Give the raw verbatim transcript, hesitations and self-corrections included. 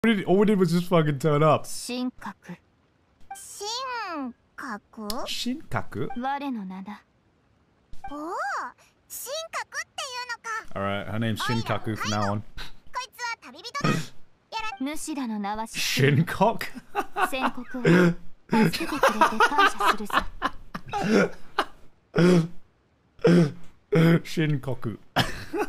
we did, all we did was just fucking turn up. 神格。 神格？ Shinkaku? 我の名だ。 おお、神格っていうのか。 Alright, her name's Shinkaku from now on. こいつは旅人だ。やら。 主らの名は Shincock? 宣告を助けてくれて感謝するさ。 Shinkoku.